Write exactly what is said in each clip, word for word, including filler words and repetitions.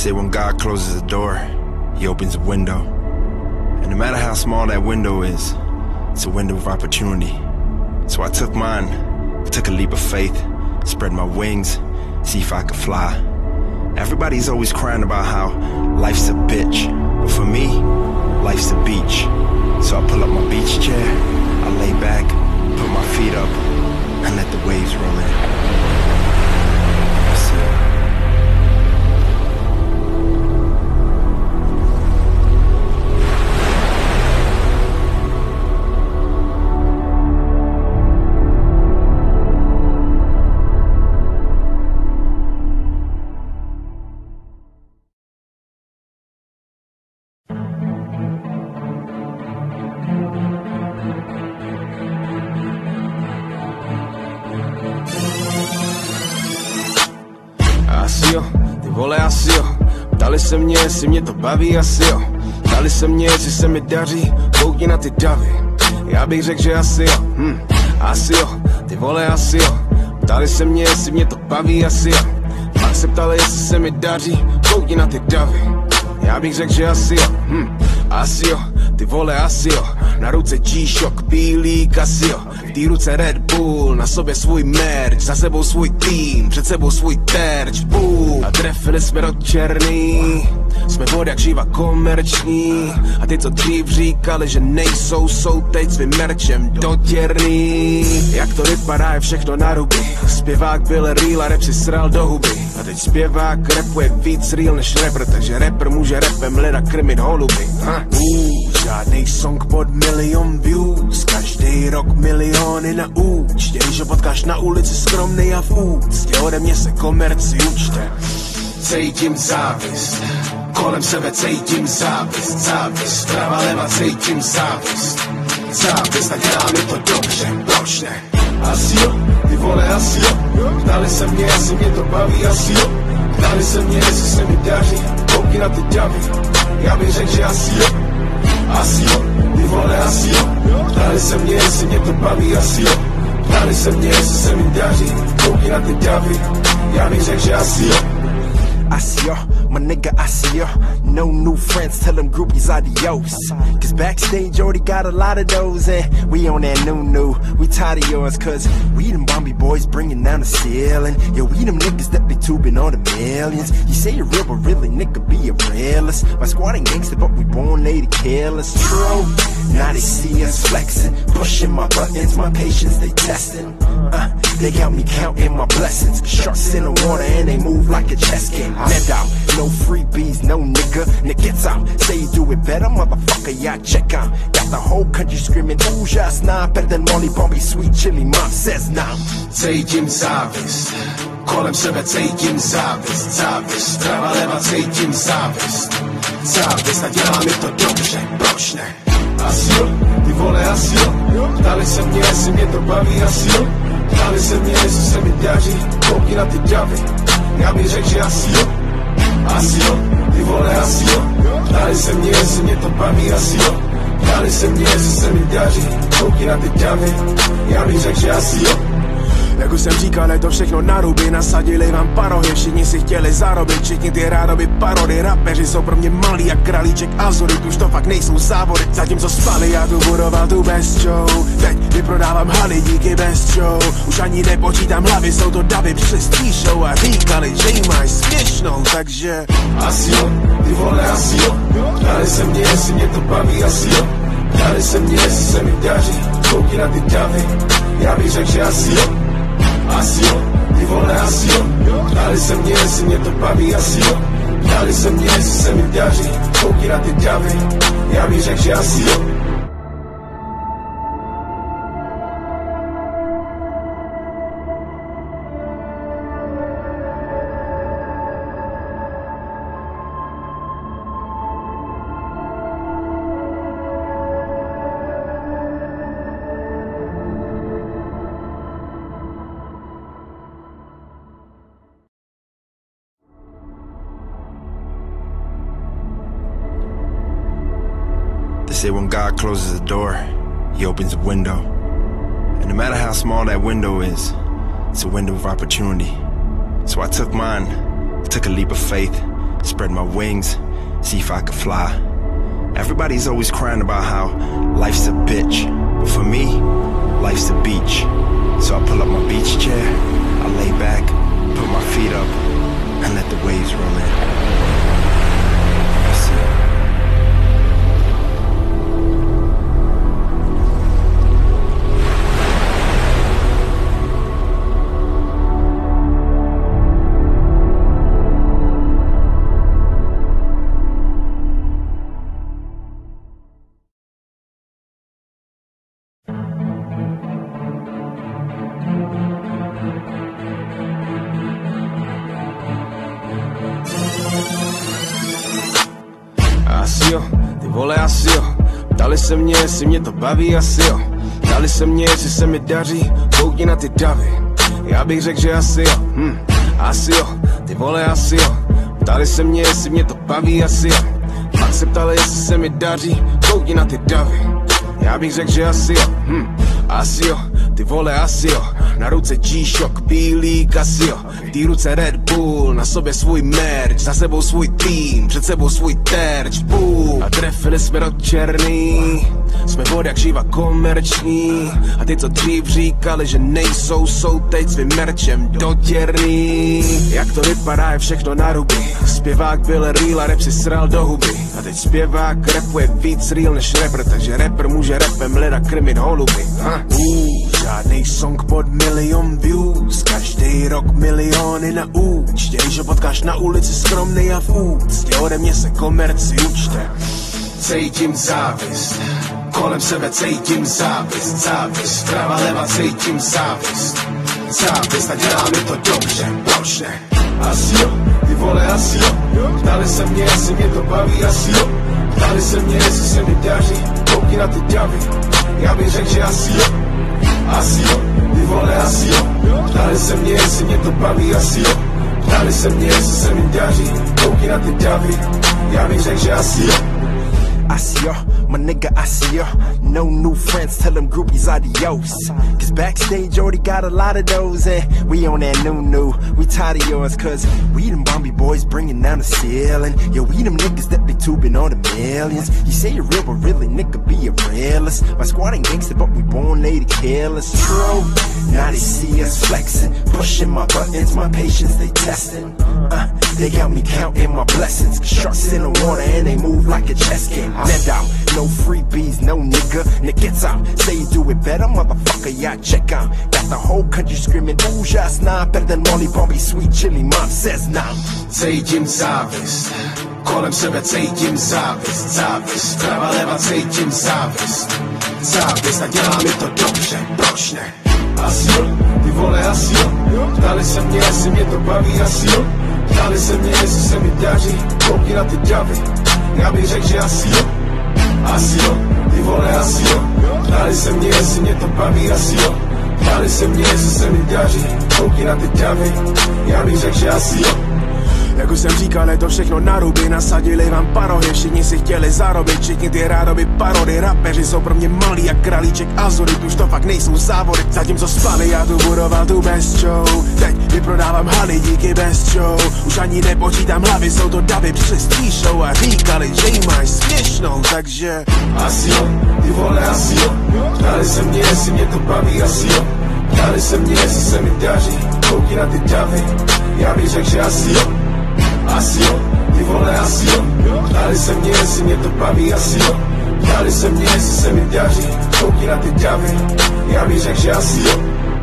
say when God closes a door, He opens a window. And no matter how small that window is, it's a window of opportunity. So I took mine, took a leap of faith, spread my wings, see if I could fly. Everybody's always crying about how life's a bitch, but for me, life's a beach. So I pull up my beach chair, I lay back, put my feet up, and let the waves roll in. Asi jo, ty vole asi jo. Ptali se mě, jestli mě to baví, asi jo. Ptali se mě, jestli se mi daří, koukni na ty davy. Já bych řekl, že asi jo, hm, asi jo, ty vole asi jo. Ptali se mě, jestli mě to baví, asi jo. Pak se ptali, jestli se mi daří, koukni na ty davy. Já bych řekl, že asi jo, hm, asi jo, ty vole asi jo. Na ruce G-Shock, bílý Casio, v té ruce Red Bull, na sobě svůj merch, za sebou svůj tým, před sebou svůj terč, boom. A trefili jsme do černý, jsme vod jak živa komerční. A ty, co dřív říkali, že nejsou, jsou teď svým merčem dotěrný. Jak to vypadá, je všechno na ruby. Zpěvák byl real a rap si sral do huby. A teď zpěvák rapuje víc real než rapper, takže rapper může rapem leda krmit holuby. Ha? Uh, žádnej song pod milion views, každý rok miliony na účtě. Když ho potkáš na ulici skromnej a v úctě, ode mě se komerci učte. Cítím závist, kolem sebe cítím závist, závist, prava leva cítím závist, závist, a dělá mi to dobře, proč ne? Asi jo, ty vole asi jo, ptali se mě, jestli mě to baví, asi jo, ptali se mě, jestli se mi daří, koukni na ty davy, já bych řekl, že asi jo, asi jo, ty vole asi jo, ptali se mě, jestli mě to baví, asi jo, ptali se mě, jestli se mi daří, koukni na ty davy, já bych řekl, že asi jo. I see ya, my nigga, I see ya. No new friends, tell them groupies adios. Cause backstage already got a lot of those. And we on that new new, we tired of yours. Cause we them Bombi boys bringing down the ceiling. Yo, we them niggas that be tubing on the millions. You say you're real, but really nigga be a realist. My squad ain't gangster, but we born lady killers. True, now they see us flexing, pushing my buttons, my patience they testing. Uh, they got me counting my blessings. Sharks in the water and they move like a chess game. Net out, no freebies, no nigga, nigga gets out. Say you do it better, motherfucker, yeah, check out. Got the whole country screaming, ooh, just nah, better than Molly Bombi, sweet chili, mom says nah. Cítím závist, kolem sebe cítím závist, závist, prava leva cítím závist, závist, a dělá mi to dobře, proč ne? Asi jo, ty vole asi jo, ptali se mě, jestli mě to baví, asi jo, ptali se mě, jestli se mi daří, koukni na ty davy. Já bych řekl, že asi jo, asi jo, ty vole asi jo, ptali se mě, jestli mě to baví, asi jo, ptali se mě, jestli se mi daří, koukni na ty davy, já bych řekl, že asi jo. Jak už jsem říkal, je to všechno na ruby, nasadili vám parohy, všichni si chtěli zarobit, všichni ty rádoby parody, rapeři jsou pro mě malý jak králíček Azurit, už to fakt nejsou závody, zatímco spali, já tu budoval tu best show, teď vyprodávám haly díky best show, už ani nepočítám hlavy, jsou to davy přes show a říkali, že jí máš směšnou, takže asi jo, ty vole asi jo, ptali se mě, jestli mě to baví, asi jo, ptali se mě, jestli se mi daří, koukni na ty davy, já bych řekl, že asi jo. Asi jo, ty vole asi jo, ptali se mě, jestli mě to baví, asi jo, ptali se mě, jestli se mi daří, koukni na ty davy, já bych řekl, že asi jo. Say when God closes a door, He opens a window. And no matter how small that window is, it's a window of opportunity. So I took mine, took a leap of faith, spread my wings, see if I could fly. Everybody's always crying about how life's a bitch, but for me, life's a beach. So I pull up my beach chair, I lay back, put my feet up, and let the waves roll in. Asi jo, ty vole asi jo. Ptali se mě, jestli mě to baví, asi jo. Ptali se mě, jestli se mi daří, koukni na ty davy. Já bych řekl, že asi jo, hm, asi jo, ty vole asi jo. Ptali se mě, jestli mě to baví, asi jo. Pak se ptali, jestli se mi daří, koukni na ty davy. Já bych řekl, že asi jo, hm, asi jo, ty vole asi jo. Na ruce G-Shock, bílý Casio, v té ruce Red Bull, na sobě svůj merch, za sebou svůj tým, před sebou svůj terč, bůh. A trefili jsme do černý, jsme vod jak živa komerční. A ty, co dřív říkali, že nejsou, jsou teď svým merčem dotěrný. Jak to vypadá, je všechno na ruby. Zpěvák byl real a rap si sral do huby. A teď zpěvák rapuje víc real než rapper, takže rapper může rapem leda krmit holuby. Ha? Uh, žádnej song pod milion views, každý rok miliony na účtě. Když ho potkáš na ulici skromnej a v úctě, ode mě se komerci učte. Cítím závist, kolem sebe cítím závist, závist, prava leva cítím závist, závist a dělá mi to dobře, proč ne? Asi jo, ty vole asi jo, ptali se mě, jestli mě to baví, asi jo. Ptali se mě, jestli se mi daří, koukni na ty davy. Já bych řekl, že asi jo, asi jo, ty vole asi jo. Ptali se mě, jestli mě to baví, asi jo. Ptali se mě, jestli se mi daří, koukni na ty davy. Já bych řekl, že asi jo. I see ya, my nigga, I see ya. No new friends, tell them groupies adios. Cause backstage already got a lot of those, and we on that new new. We tired of yours, cause we them Bombi boys bringing down the ceiling. Yo, we them niggas that be tubing on the millions. You say you're real, but really, nigga, be a realist. My squad ain't gangster, but we born lady killers. True, now they see us flexing, pushing my buttons, my patience they testing. Uh, they got me counting my blessings. Cause sharks in the water and they move like a chess game. Let out, no freebies, no nigga. Nick gets out, say you do it better, motherfucker, yeah, check out. Got the whole country screaming, ooh, just nah, better than Molly Bobby, sweet chili, mom says nah. Cítím závist, kolem sebe cítím závist, závist, prava leva cítím závist, závist a dělá mi to dobře, proč ne? Asi jo, ty vole asi jo, ptali se mě, jestli mě to baví, asi jo. Ptali se mě, jestli se mi daří, koukni na ty davy. Já bych řekl, že asi jo, asi jo, ty vole asi jo. Ptali se mě, jestli mě to baví, asi jo. Ptali se mě, jestli se mi daří, koukni na ty davy. Já bych řekl, že asi jo. Jak už jsem říkal, je to všechno na ruby, nasadili vám parohy, všichni si chtěli zarobit, všichni ty rádoby parody, rapeři jsou pro mě malý jak králíček Azurit, už to fakt nejsou závody, zatímco spali, já tu budoval tu best show, teď vyprodávám haly díky best show, už ani nepočítám hlavy, jsou to davy přes show a říkali, že jí máš směšnou, takže asi jo, ty vole asi jo, ptali se mě, jestli mě to baví, asi jo, ptali se mě, jestli se mi daří, koukni na ty davy, já bych řekl, že asi jo. Asi jo, ty vole asi jo. Ptali se mě, jestli mě to baví, asi jo. Ptali se mě, jestli se mi daří, koukni na ty davy. Já bych řekl, že asi jo.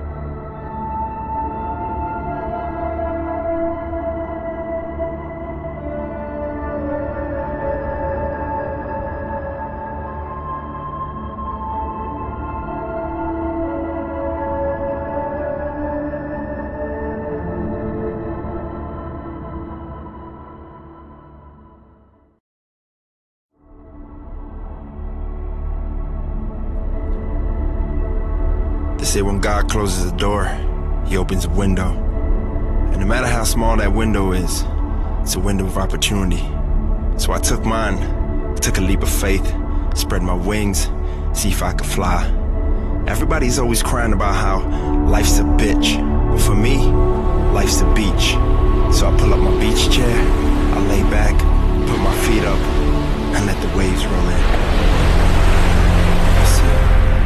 They say when God closes a door, he opens a window. And no matter how small that window is, it's a window of opportunity. So I took mine, took a leap of faith, spread my wings, see if I could fly. Everybody's always crying about how life's a bitch. But for me, life's a beach. So I pull up my beach chair, I lay back, put my feet up, and let the waves roll in. That's it.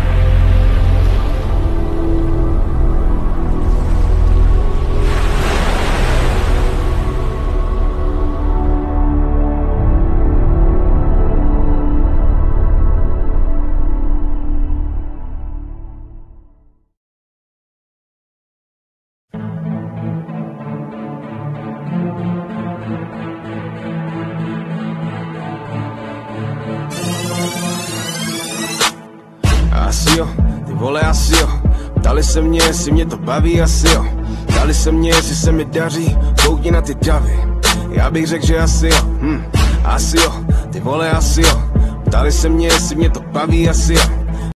Asi jo, ty vole, asi jo. Ptali se mě, jestli mě to baví, asi jo. Ptali se mě, jestli se mi daří, koukni na ty davy. Já bych řekl, že asi jo, hm, asi jo, ty vole, asi jo. Ptali se mě, jestli mě to baví, asi jo.